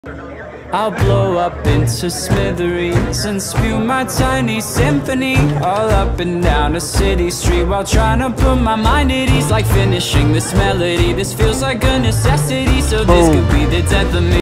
I'll blow up into smithereens and spew my tiny symphony all up and down a city street while trying to put my mind at ease. Like finishing this melody, this feels like a necessity, so this could be the death of me.